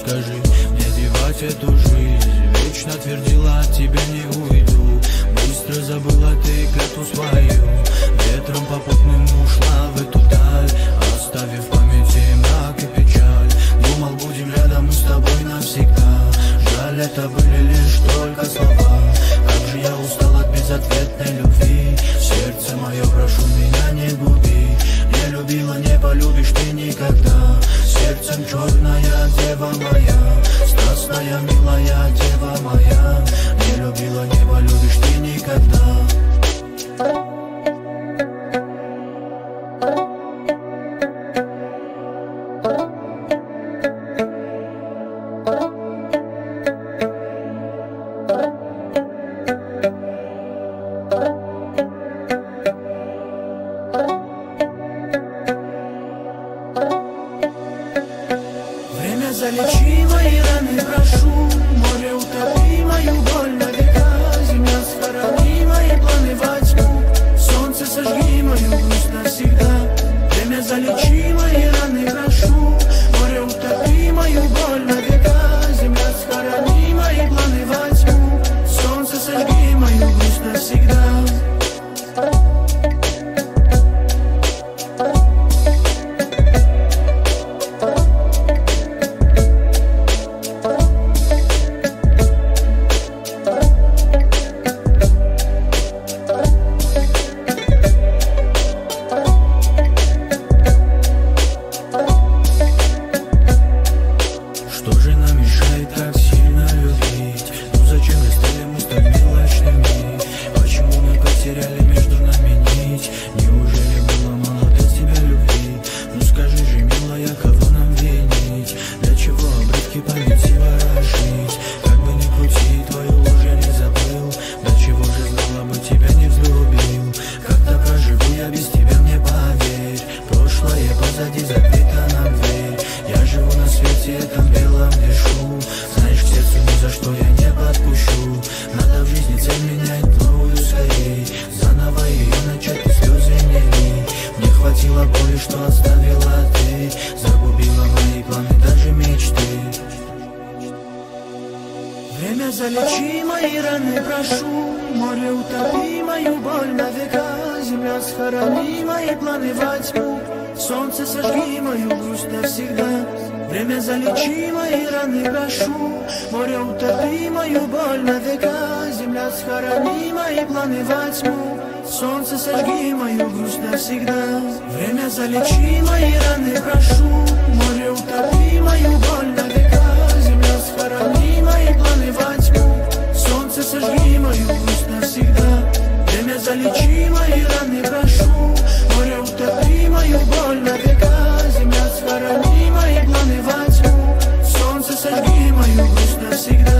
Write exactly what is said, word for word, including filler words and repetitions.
скажи, мне девать эту жизнь? Вечно твердила, от тебя не уйду. Быстро забыла ты клятву свою, ветром попутным ушла в эту даль, оставив в памяти мрак и печаль. Думал, будем рядом мы с тобой навсегда. Жаль, это были лишь только слова. Как же я устал от безответной любви. Сердце мое, прошу, меня не губи. Не любила, не полюбишь ты никогда. Сердцем черная дева моя, страстная, милая дева моя. Не любила, не полюбишь ты никогда. Залечи мои раны, прошу, море утопи мою боль на века. Земля схорони мои планы во тьму, солнце сожги мою грусть навсегда. Время залечи мои раны, прошу, море утопи мою боль на века. Земля схорони мои планы во тьму, солнце сожги мою грусть навсегда. Так сильно любить, ну зачем же стали мы столь мелочными? Почему мы потеряли между нами нить? Неужели было мало для тебя любви? Ну скажи же, милая, кого нам винить? Для чего обрывки памяти ворошить? Как бы ни крути, твою ложь я не забыл. Для чего же знала бы тебя не взлюбил? Как-то проживу я без тебя, мне поверь. Прошлое позади, закрыта нам дверь. Я живу на свете этом белом, дышу. Знаешь, к сердцу ни за что я не подпущу. Надо в жизни цель менять новую скорей. Заново ее начать и слезы не лей. Мне хватило боли, что оставила ты. Загубила мои планы, даже мечты. Время залечи мои раны, прошу, море утопи мою боль на века. Земля схорони мои планы во тьму, солнце сожги мою грусть навсегда. Время залечи мои раны, прошу, море утопи мою боль на века. Земля схорони мои планы во тьму, солнце сожги мою грусть навсегда. Время залечи мои раны, прошу, море утопи мою боль на века. Земля схорони мои планы во тьму, солнце сожги мою грусть навсегда. Время залечи мои раны, прошу, море утопи мою боль на века. Земля схорони мои планы во тьму, солнце сожги мою грусть навсегда.